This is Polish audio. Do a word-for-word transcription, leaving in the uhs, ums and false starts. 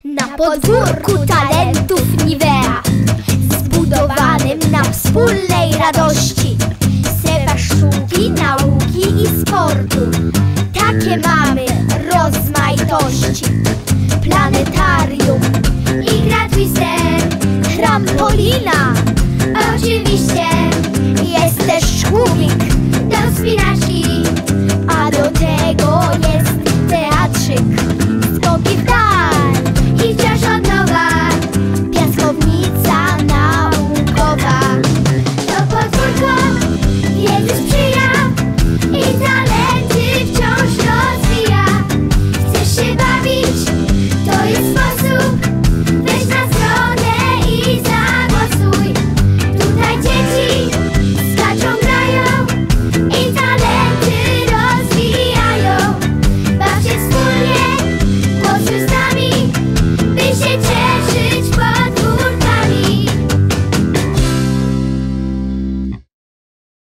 Na podwórku talentów Nivea, zbudowanym na wspólnej radości, sfera sztuki, nauki i sportu. Takie mamy rozmaitości. Planetarium i gra twister, trampolina. Oczywiście jest też człowiek